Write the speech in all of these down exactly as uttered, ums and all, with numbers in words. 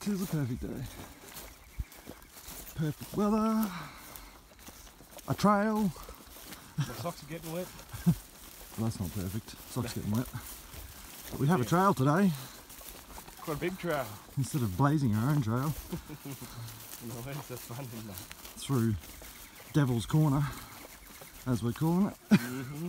'tis a perfect day. Perfect weather. A trail. My socks are getting wet. Well, that's not perfect. Socks getting wet. But we have a trail today. Quite a big trail. Instead of blazing our own trail. No, that's fun, isn't it? Through Devil's Corner, as we're calling it. Mm-hmm.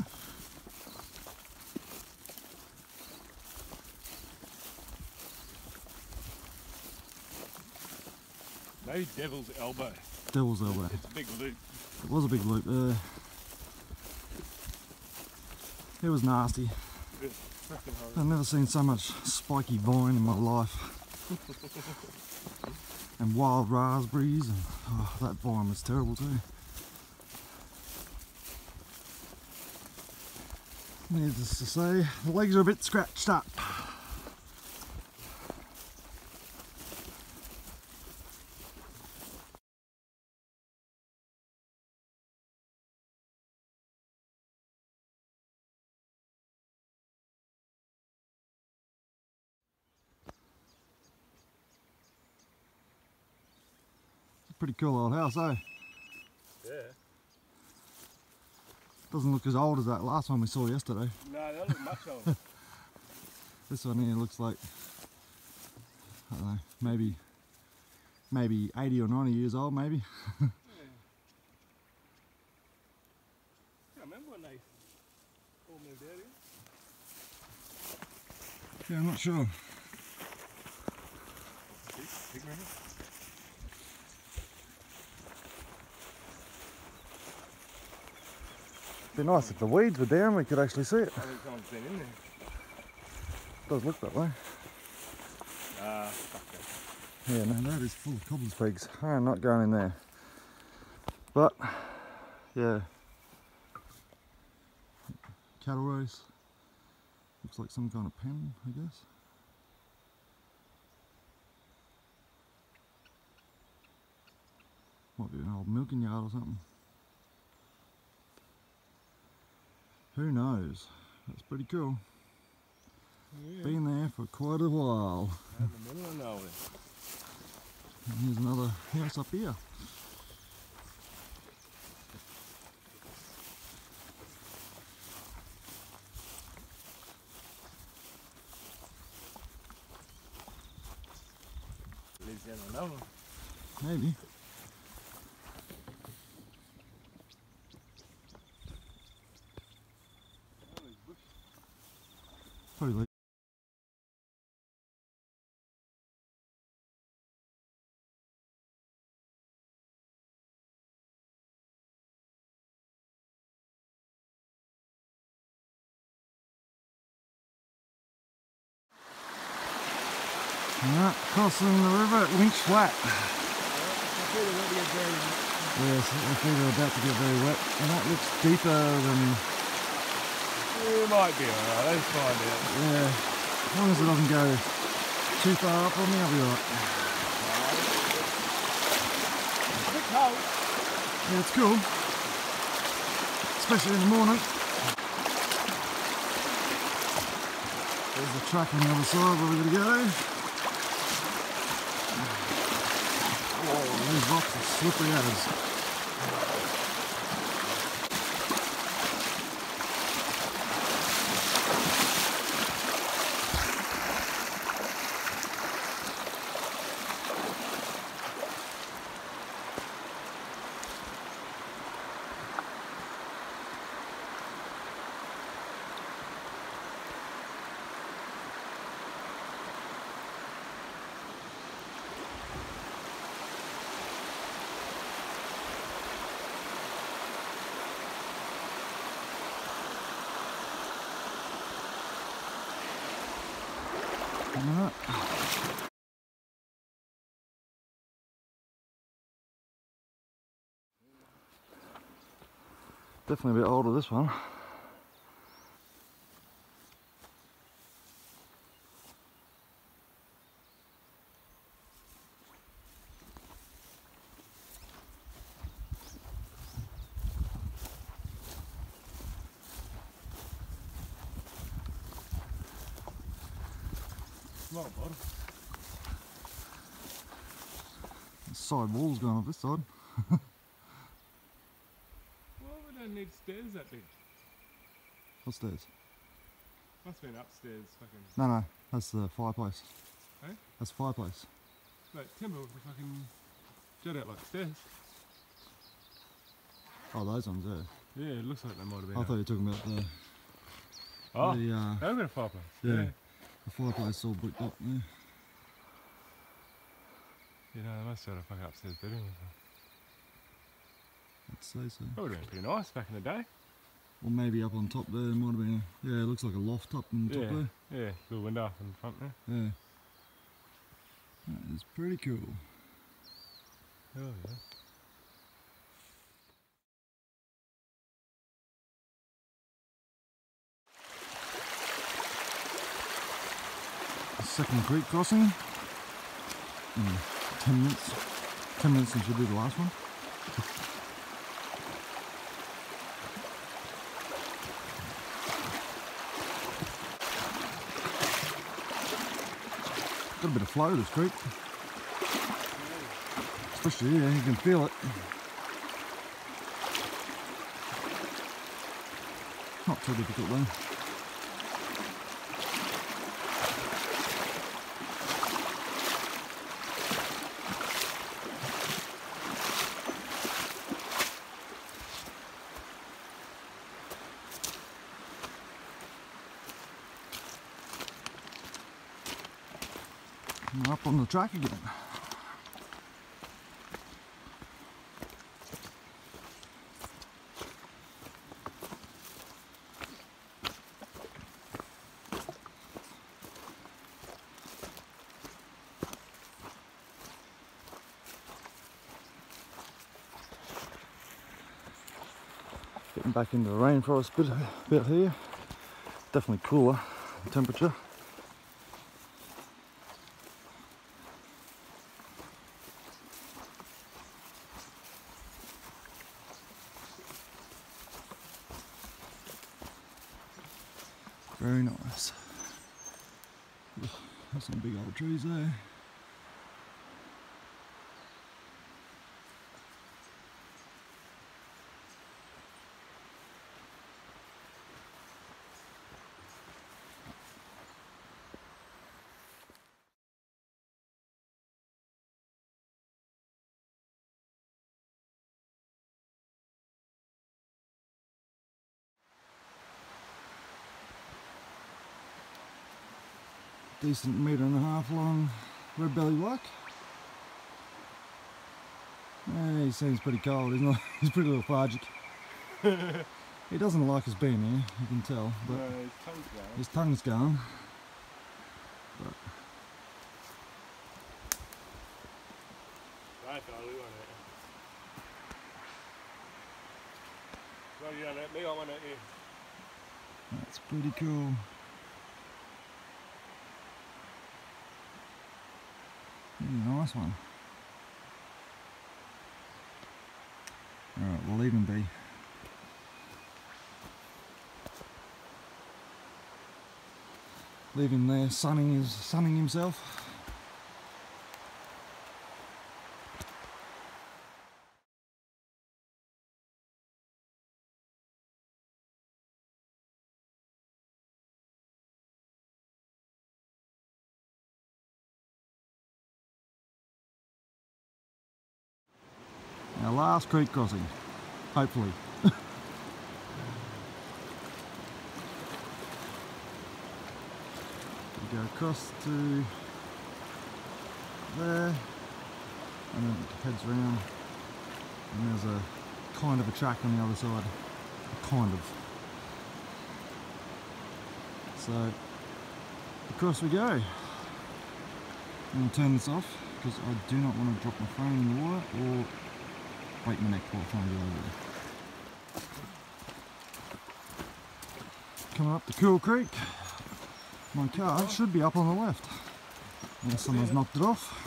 Maybe Devil's Elbow. Devil's Elbow. It's a big loop. It was a big loop there. It was nasty. It's fucking horrible. I've never seen so much spiky vine in my life. And wild raspberries, and oh, that vine was terrible too. Needless to say, the legs are a bit scratched up. Pretty cool old house, eh? Yeah. Doesn't look as old as that last one we saw yesterday. No, that looks much older. This one here looks like, I don't know, maybe maybe eighty or ninety years old, maybe. Yeah. I remember when they all moved out here. Yeah, I'm not sure. Big, big river. It'd be nice if the weeds were down, we could actually see it. I think someone's been in there. Does look that way. Ah, fuck that. Yeah, no, that is full of cobbler's pigs. I'm not going in there. But, yeah. Cattle race. Looks like some kind of pen, I guess. Might be an old milking yard or something. Who knows? That's pretty cool. Yeah. Been there for quite a while. In the middle of nowhere. And here's another house up here. Lives down another one. Maybe. Probably like Alright, crossing the river at Lynch Flat. I feel the water gets very wet. Yes, I feel they're about to get very wet, and that looks deeper than, It might be alright, let's find out. yeah, as long as it doesn't go too far up on me, I'll be alright. It's a bit cold. Yeah, it's cool, especially in the morning. There's the track on the other side where we're going to go. Oh, these rocks are slippery as. Alright. Definitely a bit older, this one. Small bottom. side wall's gone off this side. Why would I need stairs that big? Upstairs. Must have been upstairs fucking... No, no, that's the fireplace. Eh? That's the fireplace. Like timber with a fucking jut out like stairs. Oh, those ones there. Yeah, it looks like they might have been. I thought you were talking about the Oh, the, uh, they've got a fireplace. yeah, Yeah. the fireplace all bricked up there. You know, they must have had a fucking upstairs bedroom. I'd say so. That would have been pretty nice back in the day. Or maybe up on top there, there might have been a, yeah, it looks like a loft up on top Yeah, there. yeah, little window up in front there. Yeah. That is pretty cool. Hell yeah. Second creek crossing. In ten minutes. Ten minutes since you did the last one. Got a bit of flow this creek. Especially here, you can feel it. Not too difficult though. And we're up on the track again. Getting back into the rainforest bit, bit here. Definitely cooler in temperature. Very nice. There's some big old trees there. Decent metre and a half long red belly black. Yeah, he seems pretty cold, isn't he? He's pretty lethargic. He doesn't like us being here, you can tell, but No, his tongue's going. his tongue's going. But Right, I'll leave on it. Well, you don't let me on it, you. that's pretty cool. Yeah, nice one. Alright, we'll leave him be. Leave him there sunning his sunning himself. Our last creek crossing, hopefully. We go across to there, and then it heads round, and there's a kind of a track on the other side. Kind of. So, across we go. I'm going to turn this off because I do not want to drop my phone in the water or break my neck while trying to get over there. Coming up to Cool Creek. My car should be up on the left, unless someone's knocked it off.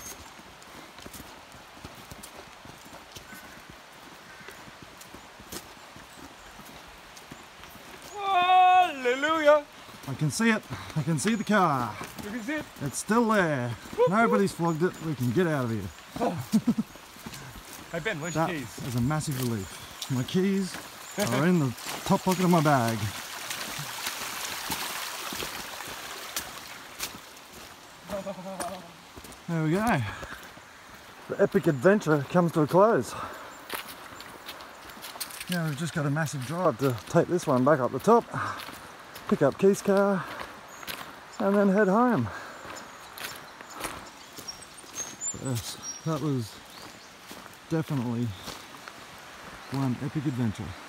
Hallelujah! I can see it. I can see the car. You can see it. It's still there. Nobody's flogged it. We can get out of here. Hey Ben, where's That your keys? is a massive relief. My keys are in the top pocket of my bag. There we go. The epic adventure comes to a close. Now we've just got a massive drive to take this one back up the top, pick up Keith's car, and then head home. But yes, that was definitely one epic adventure.